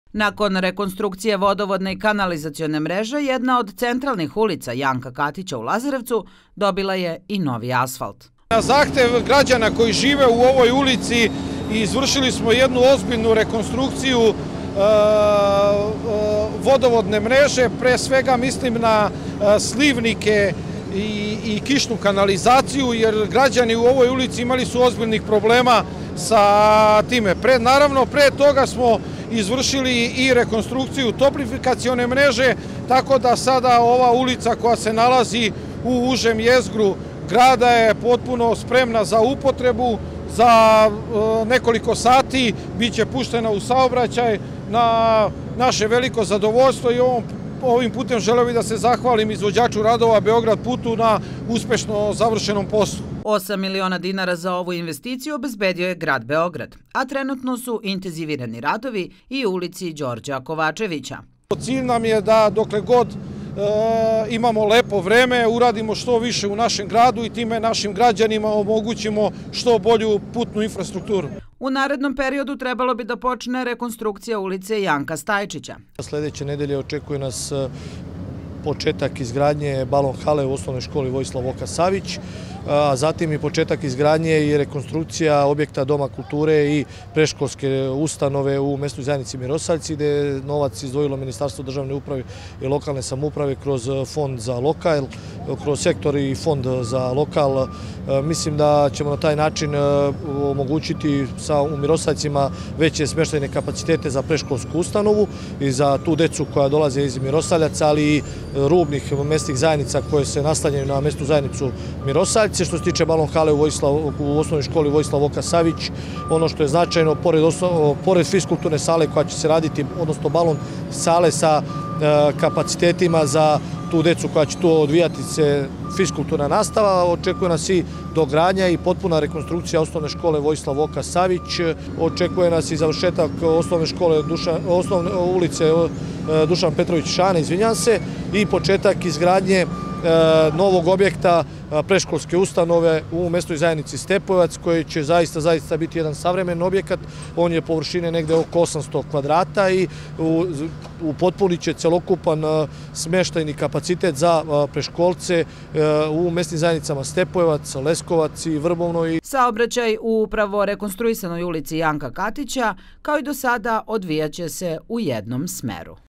Nakon rekonstrukcije vodovodne i kanalizacione mreže, jedna od centralnih ulica Janka Katića u Lazarevcu dobila je i novi asfalt. Na zahtev građana koji žive u ovoj ulici izvršili smo jednu ozbiljnu rekonstrukciju vodovodne mreže, pre svega mislim na slivnike i kišnu kanalizaciju, jer građani u ovoj ulici imali su ozbiljnih problema sa time. Naravno, pre toga smo izvršili i rekonstrukciju toplifikacione mreže, tako da sada ova ulica koja se nalazi u užem jezgru grada je potpuno spremna za upotrebu. Za nekoliko sati biće puštena u saobraćaj na naše veliko zadovoljstvo i ovim putem želeo bih da se zahvalim izvođaču radova Beograd putu na uspešno završenom poslu. 8 miliona dinara za ovu investiciju obezbedio je grad Beograd, a trenutno su intenzivirani radovi i u ulici Đorđa Kovačevića. Cilj nam je da dokle god imamo lepo vreme, uradimo što više u našem gradu i time našim građanima omogućimo što bolju putnu infrastrukturu. U narednom periodu trebalo bi da počne rekonstrukcija ulice Janka Stajčića. Sljedeće nedelje očekuje nas početak izgradnje balon hale u osnovnoj školi Vojislav Voka Savić, a zatim i početak izgradnje i rekonstrukcija objekta Doma kulture i predškolske ustanove u mesnoj zajednici Mirosaljci, gde je novac izdvojilo Ministarstvo državne uprave i lokalne samouprave kroz fond za lokal, kroz sektor i fond za lokal. Mislim da ćemo na taj način omogućiti u Mirosaljcima veće smještajne kapacitete za predškolsku ustanovu i za tu decu koja dolaze iz Mirosaljaca, ali i rubnih mesnih zajednica koje se naslanjaju na mesnu zajednicu Mirosaljce. Što se tiče balon hale u osnovnoj školi Vojislav Voka Savić, ono što je značajno, pored fiskulturne sale koja će se raditi, odnosno balon sale sa kapacitetima za tu decu koja će tu odvijati se fiskulturna nastava, očekuje nas i dogradnja i potpuna rekonstrukcija osnovne škole Vojislav Voka Savić, očekuje nas i završetak osnovne škole ulice Dušan Petrović Šane, izvinjam se, i početak izgradnje novog objekta predškolske ustanove u mesnoj zajednici Stepojevac, koji će zaista biti jedan savremen objekat. On je površine negde oko 800 kvadrata i upotpunit će celokupan smještajni kapacitet za predškolce u mesnim zajednicama Stepojevac, Leskovac i Vrbovno. Saobraćaj u upravo rekonstruisanoj ulici Janka Katića, kao i do sada, odvijaće se u jednom smeru.